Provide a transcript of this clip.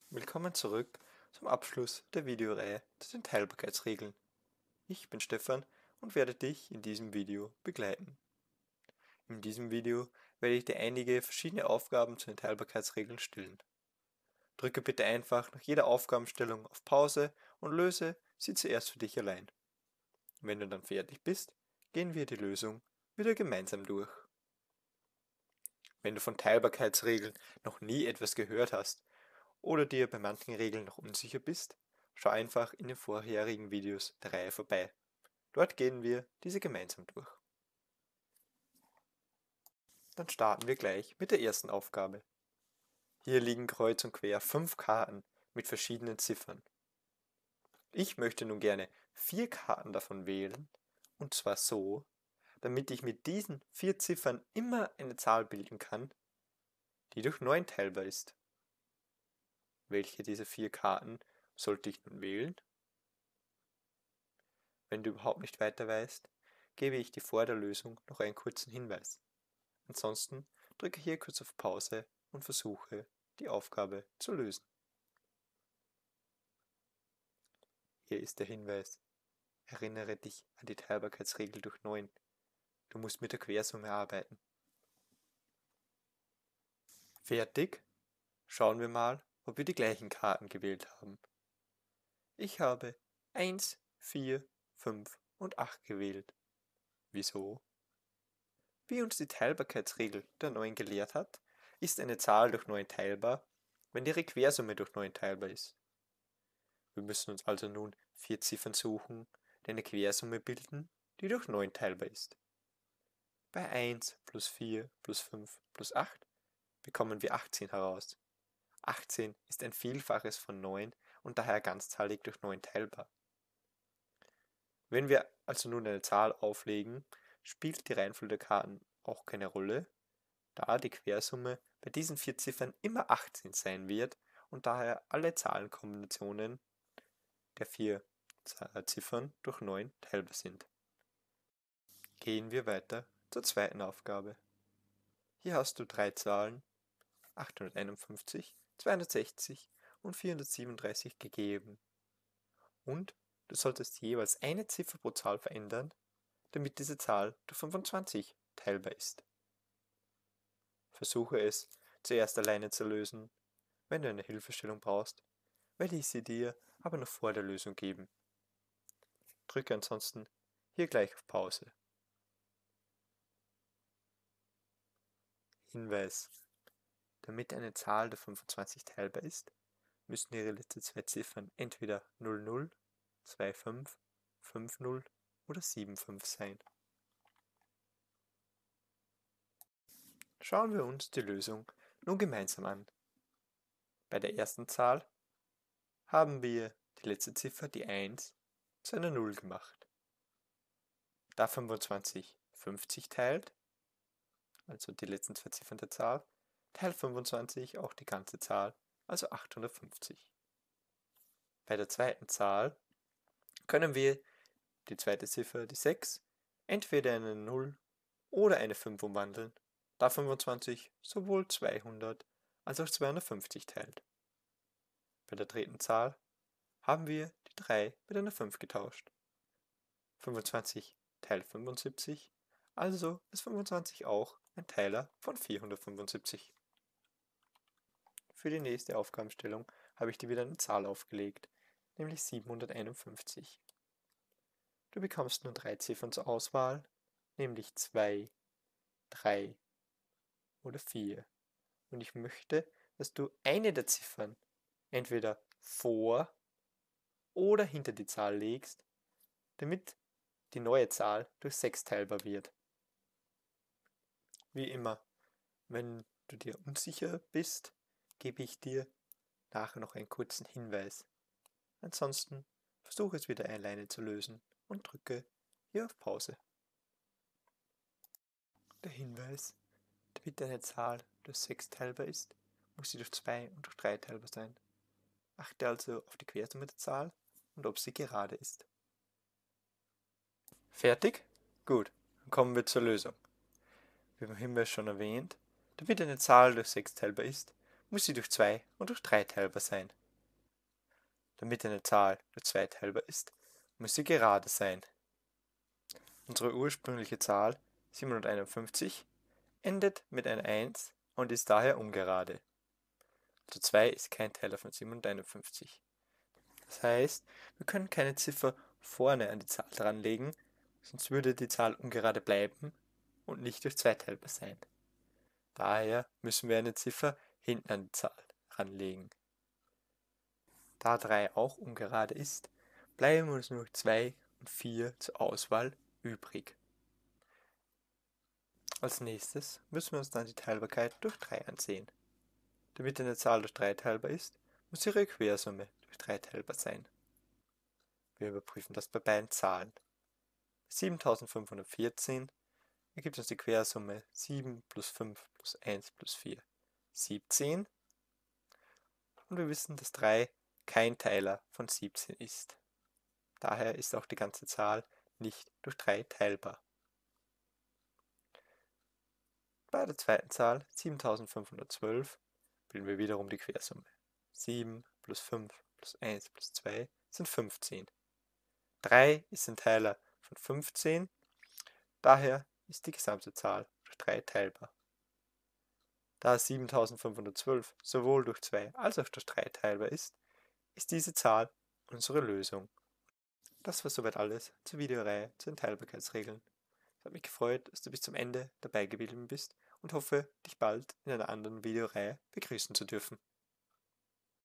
Willkommen zurück zum Abschluss der Videoreihe zu den Teilbarkeitsregeln. Ich bin Stefan und werde dich in diesem Video begleiten. In diesem Video werde ich dir einige verschiedene Aufgaben zu den Teilbarkeitsregeln stellen. Drücke bitte einfach nach jeder Aufgabenstellung auf Pause und löse sie zuerst für dich allein. Wenn du dann fertig bist, gehen wir die Lösung wieder gemeinsam durch. Wenn du von Teilbarkeitsregeln noch nie etwas gehört hast oder dir bei manchen Regeln noch unsicher bist, schau einfach in den vorherigen Videos der Reihe vorbei. Dort gehen wir diese gemeinsam durch. Dann starten wir gleich mit der ersten Aufgabe. Hier liegen kreuz und quer 5 Karten mit verschiedenen Ziffern. Ich möchte nun gerne 4 Karten davon wählen, und zwar so, damit ich mit diesen 4 Ziffern immer eine Zahl bilden kann, die durch 9 teilbar ist. Welche dieser 4 Karten sollte ich nun wählen? Wenn du überhaupt nicht weiter weißt, gebe ich dir vor der Lösung noch einen kurzen Hinweis. Ansonsten drücke hier kurz auf Pause und versuche, die Aufgabe zu lösen. Hier ist der Hinweis. Erinnere dich an die Teilbarkeitsregel durch 9. Du musst mit der Quersumme arbeiten. Fertig? Schauen wir mal, ob wir die gleichen Karten gewählt haben. Ich habe 1, 4, 5 und 8 gewählt. Wieso? Wie uns die Teilbarkeitsregel der 9 gelehrt hat, ist eine Zahl durch 9 teilbar, wenn ihre Quersumme durch 9 teilbar ist. Wir müssen uns also nun 4 Ziffern suchen, die eine Quersumme bilden, die durch 9 teilbar ist. Bei 1 plus 4 plus 5 plus 8 bekommen wir 18 heraus. 18 ist ein Vielfaches von 9 und daher ganzzahlig durch 9 teilbar. Wenn wir also nun eine Zahl auflegen, spielt die Reihenfolge der Karten auch keine Rolle, da die Quersumme bei diesen 4 Ziffern immer 18 sein wird und daher alle Zahlenkombinationen der 4 Ziffern durch 9 teilbar sind. Gehen wir weiter zur zweiten Aufgabe. Hier hast du 3 Zahlen, 851, 260 und 437 gegeben. Und du solltest jeweils eine Ziffer pro Zahl verändern, damit diese Zahl durch 25 teilbar ist. Versuche es zuerst alleine zu lösen. Wenn du eine Hilfestellung brauchst, werde ich sie dir aber noch vor der Lösung geben. Drücke ansonsten hier gleich auf Pause. Hinweis: Damit eine Zahl durch 25 teilbar ist, müssen ihre letzten 2 Ziffern entweder 00, 25, 50 oder 75 sein. Schauen wir uns die Lösung nun gemeinsam an. Bei der ersten Zahl haben wir die letzte Ziffer, die 1, zu einer 0 gemacht. Da 25 50 teilt, also die letzten 2 Ziffern der Zahl, teilt 25 auch die ganze Zahl, also 850. Bei der zweiten Zahl können wir die zweite Ziffer, die 6, entweder in eine 0 oder eine 5 umwandeln, da 25 sowohl 200 als auch 250 teilt. Bei der dritten Zahl haben wir die 3 mit einer 5 getauscht. 25 teilt 75, also ist 25 auch ein Teiler von 475. Für die nächste Aufgabenstellung habe ich dir wieder eine Zahl aufgelegt, nämlich 751. Du bekommst nun 3 Ziffern zur Auswahl, nämlich 2, 3 oder 4. Und ich möchte, dass du eine der Ziffern entweder vor oder hinter die Zahl legst, damit die neue Zahl durch 6 teilbar wird. Wie immer, wenn du dir unsicher bist, gebe ich dir nachher noch einen kurzen Hinweis. Ansonsten versuche es wieder alleine zu lösen und drücke hier auf Pause. Der Hinweis: Damit eine Zahl durch 6 teilbar ist, muss sie durch 2 und durch 3 teilbar sein. Achte also auf die Quersumme der Zahl und ob sie gerade ist. Fertig? Gut, dann kommen wir zur Lösung. Wie im Hinweis schon erwähnt, damit eine Zahl durch 6 teilbar ist, muss sie durch 2 und durch 3 teilbar sein. Damit eine Zahl durch 2 teilbar ist, muss sie gerade sein. Unsere ursprüngliche Zahl 751 endet mit einer 1 und ist daher ungerade. Also 2 ist kein Teiler von 751. Das heißt, wir können keine Ziffer vorne an die Zahl dranlegen, sonst würde die Zahl ungerade bleiben und nicht durch 2 teilbar sein. Daher müssen wir eine Ziffer hinten an die Zahl ranlegen. Da 3 auch ungerade ist, bleiben uns nur 2 und 4 zur Auswahl übrig. Als nächstes müssen wir uns dann die Teilbarkeit durch 3 ansehen. Damit eine Zahl durch 3 teilbar ist, muss ihre Quersumme durch 3 teilbar sein. Wir überprüfen das bei beiden Zahlen. 7514 ergibt uns die Quersumme 7 plus 5 plus 1 plus 4, 17. Und wir wissen, dass 3 kein Teiler von 17 ist. Daher ist auch die ganze Zahl nicht durch 3 teilbar. Bei der zweiten Zahl 7512 bilden wir wiederum die Quersumme. 7 plus 5 plus 1 plus 2 sind 15. 3 ist ein Teiler von 15, daher ist die gesamte Zahl durch 3 teilbar. Da 7512 sowohl durch 2 als auch durch 3 teilbar ist diese Zahl unsere Lösung. Das war soweit alles zur Videoreihe zu den Teilbarkeitsregeln. Es hat mich gefreut, dass du bis zum Ende dabei geblieben bist und hoffe, dich bald in einer anderen Videoreihe begrüßen zu dürfen.